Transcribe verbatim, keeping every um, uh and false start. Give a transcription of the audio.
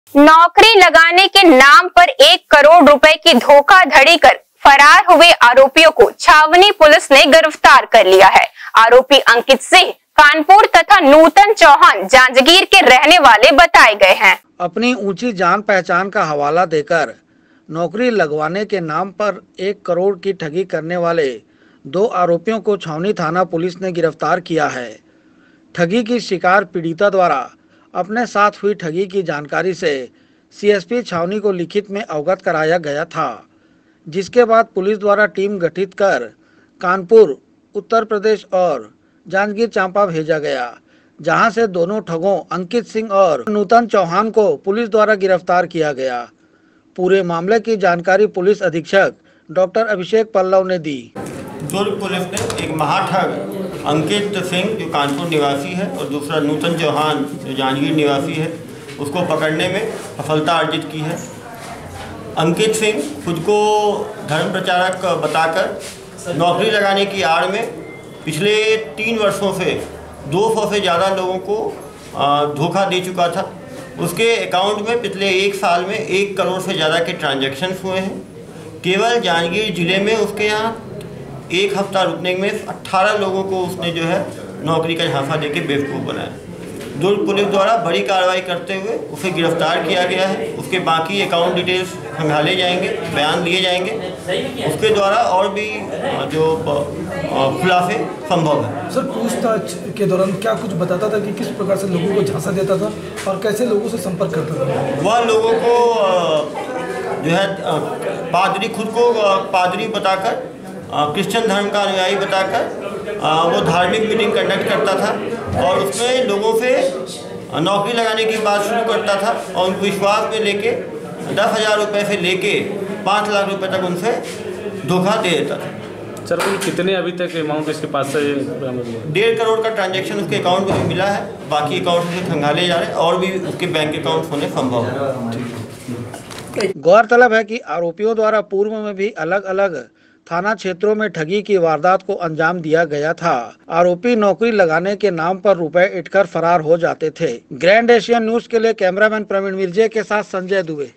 नौकरी लगाने के नाम पर एक करोड़ रुपए की धोखाधड़ी कर फरार हुए आरोपियों को छावनी पुलिस ने गिरफ्तार कर लिया है। आरोपी अंकित सिंह कानपुर तथा नूतन चौहान जांजगीर के रहने वाले बताए गए हैं। अपनी ऊंची जान पहचान का हवाला देकर नौकरी लगवाने के नाम पर एक करोड़ की ठगी करने वाले दो आरोपियों को छावनी थाना पुलिस ने गिरफ्तार किया है। ठगी की शिकार पीड़िता द्वारा अपने साथ हुई ठगी की जानकारी से सीएसपी छावनी को लिखित में अवगत कराया गया था, जिसके बाद पुलिस द्वारा टीम गठित कर कानपुर, उत्तर प्रदेश और जांजगीर चांपा भेजा गया, जहां से दोनों ठगों अंकित सिंह और नूतन चौहान को पुलिस द्वारा गिरफ्तार किया गया। पूरे मामले की जानकारी पुलिस अधीक्षक डॉक्टर अभिषेक पल्लव ने दी। दुर्ग पुलिस ने एक महाठग अंकित सिंह जो कानपुर निवासी है और दूसरा नूतन चौहान जो जांजगीर निवासी है, उसको पकड़ने में सफलता अर्जित की है। अंकित सिंह खुद को धर्म प्रचारक बताकर नौकरी लगाने की आड़ में पिछले तीन वर्षों से दो सौ से ज़्यादा लोगों को धोखा दे चुका था। उसके अकाउंट में पिछले एक साल में एक करोड़ से ज़्यादा के ट्रांजैक्शंस हुए हैं। केवल जांजगीर जिले में उसके यहाँ एक हफ्ता रुकने में अट्ठारह लोगों को उसने जो है नौकरी का झांसा देके बेवकूफ़ बनाया। दुर्ग पुलिस द्वारा बड़ी कार्रवाई करते हुए उसे गिरफ्तार किया गया है। उसके बाकी अकाउंट डिटेल्स संभाले जाएंगे, बयान दिए जाएंगे। उसके द्वारा और भी जो खुलासे संभव है। सर, पूछताछ के दौरान क्या कुछ बताता था कि किस प्रकार से लोगों को झांसा देता था और कैसे लोगों से संपर्क करता था? वह लोगों को जो है पादरी खुद को पादरी बताकर, क्रिश्चियन धर्म का अनुयायी बताकर वो धार्मिक मीटिंग कंडक्ट करता था और उसमें लोगों से नौकरी लगाने की बात शुरू करता था और उनको विश्वास में लेके दस हज़ार रुपये से लेके पाँच लाख रुपए तक उनसे धोखा दे देता था। सर, कुल कितने अभी तक अमाउंट इसके पास से? डेढ़ करोड़ का ट्रांजैक्शन उसके अकाउंट में मिला है। बाकी अकाउंट से खंगाले जा रहे हैं और भी उसके बैंक अकाउंट होने संभव है। गौरतलब है कि आरोपियों द्वारा पूर्व में भी अलग अलग थाना क्षेत्रों में ठगी की वारदात को अंजाम दिया गया था। आरोपी नौकरी लगाने के नाम पर रुपए इटकर फरार हो जाते थे। ग्रैंड एशियन न्यूज के लिए कैमरामैन प्रवीण मिर्जे के साथ संजय दुबे।